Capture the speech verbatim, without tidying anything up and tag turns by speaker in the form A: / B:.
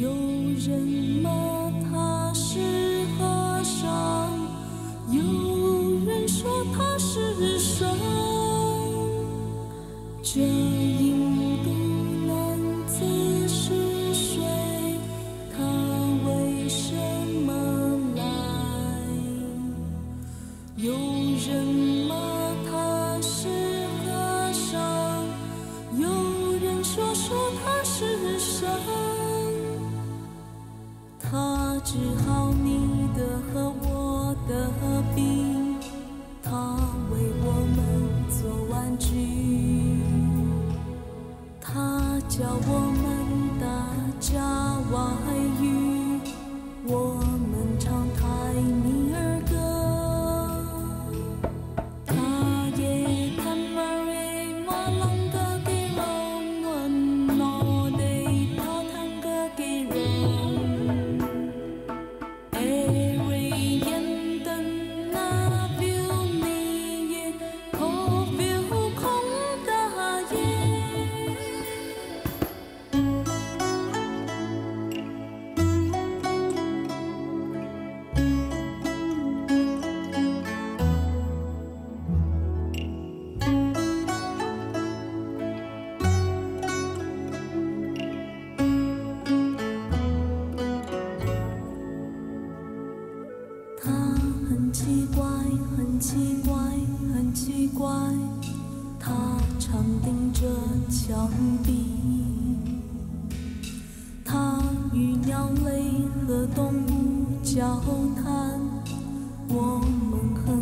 A: 有人骂他是和尚，有人说他是神。这印度男子是谁？他为什么来？有人骂他是和尚，有人说说他是神。他治好你的和我的病，他为我们做玩具，他教我们大家外语，我们唱泰米尔歌。他也看马瑞马朗个给龙文诺得他弹个给龙。很奇怪，很奇怪，很奇怪，他常盯着墙壁，他与鸟类和动物交谈，我们很